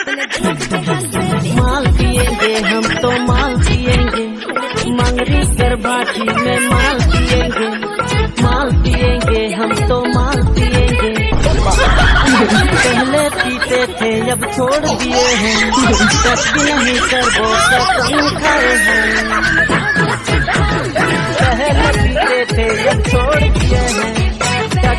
माल पिएंगे हम तो माल पिएंगे, मंगरी कर भाटी में माल पिएंगे, माल पिएंगे हम तो माल पिएंगे। पहले पीते थे अब छोड़ दिए हैं, कभी नहीं करबो कसम खाए